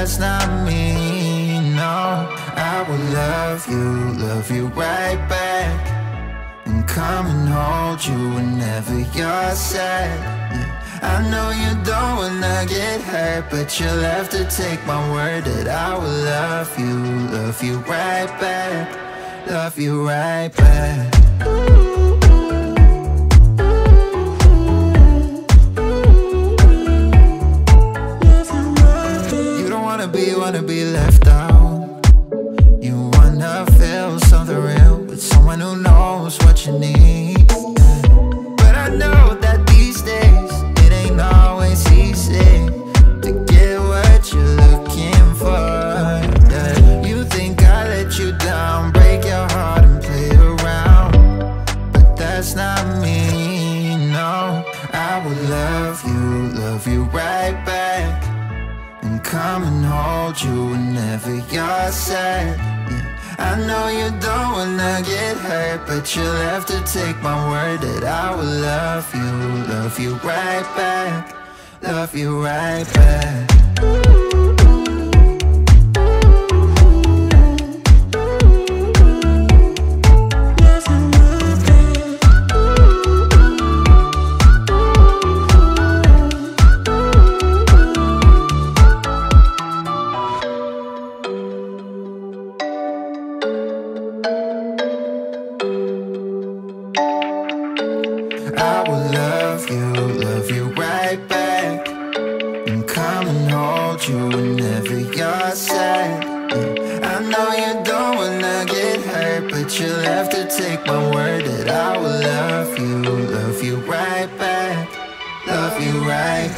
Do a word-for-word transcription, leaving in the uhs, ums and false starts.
that's not me, no. I will love you, love you right back, and come and hold you whenever you're sad, yeah. I know you don't wanna get hurt, but you'll have to take my word that I will love you, love you right back, love you right back. You don't wanna be, wanna be left out. You wanna feel something real with someone who knows what you need, yeah. But I know that these days it ain't always easy to get what you're looking for, yeah. You think I let you down, break your heart and play around, but that's not me, no. I will love you, love you right back, and come and hold you whenever you're sad, yeah. I know you don't wanna get hurt, but you'll have to take my word that I will love you, love you right back, love you right back. I will love you, love you right back, and come and hold you whenever you're sad, yeah. I know you don't wanna get hurt, but you'll have to take my word that I will love you, love you right back, love you right